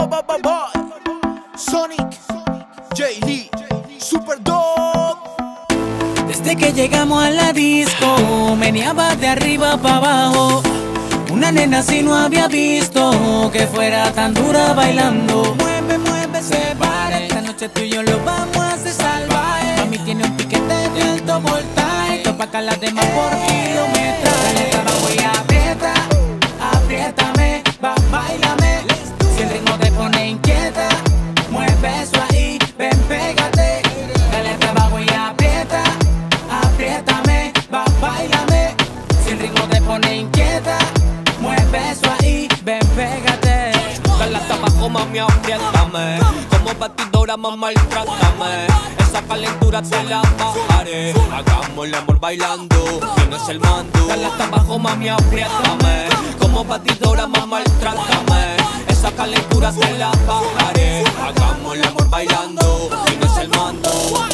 Sonic, J. Lee, Super Dog. Desde que llegamos a la disco, meneaba de arriba para abajo. Una nena así no había visto que fuera tan dura bailando. Mueve, mueve, se para. Esta noche tú y yo lo vamos a hacer salvaje. Mami tiene un piquete de alto voltaje. Topa que las demás por kilometraje. Dale trabajo y aprieta, apriétame, bailame. Si el ritmo te pone inquieta, mueve eso ahí, ven, pégate. Dale trabajo y aprieta, apriétame, bailame. Si el ritmo te pone inquieta, mueve eso ahí, ven, pégate. Dale hasta abajo, mami, apriétame. Como batidora, mamá, maltrátame. Esa calentura te la bajaré. Hagamos el amor bailando, tienes el mando. Dale hasta abajo, mami, apriétame. Como batidora, mamá, maltrátame. Esa calentura te la bajaré. Hagamos el amor bailando, tienes el mando.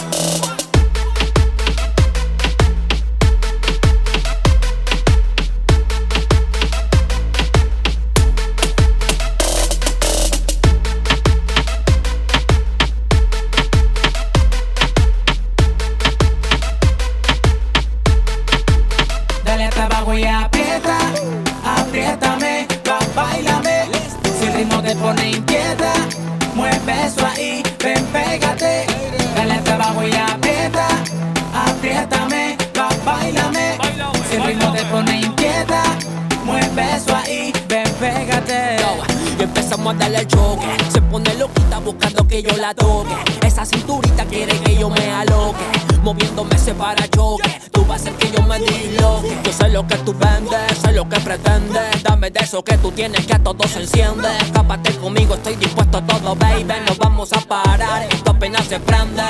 Dale hasta abajo y aprieta, apriétame, bailame. Si el ritmo te pone inquieta, mueve eso ahí, ven, pégate. Dale hasta abajo y aprieta, apriétame, bailame. Si el ritmo te pone inquieta, mueve eso ahí, ven, pégate. Y empezamos a darle el choque. Se pone loquita buscando que yo la toque. Esa cinturita quiere que yo me aloque. Moviéndome se para choque. Tú vas a hacer que yo me disloque. Yo sé lo que tú vendes, sé lo que pretendes. Dame de eso que tú tienes, que a todo se enciende. Escápate conmigo, estoy dispuesto a todo, baby. No vamos a parar, esto apenas se prende.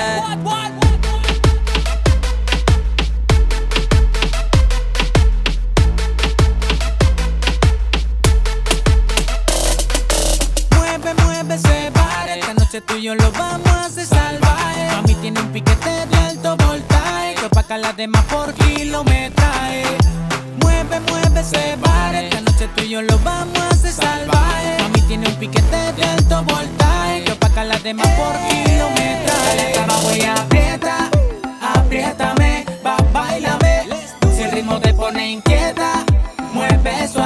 Se para. Esta noche tú y yo lo vamos a hacer salvaje. Mami tiene un piquete de alto voltaje. Que opaca las demás por kilometraje. Mueve, mueve, se para. Esta noche tú y yo lo vamos a hacer salvaje. Mami tiene un piquete de alto voltaje. Que opaca las demás por kilometraje. Dale trabajo y aprieta, apriétame, bailame. Si el ritmo te pone inquieta, mueve eso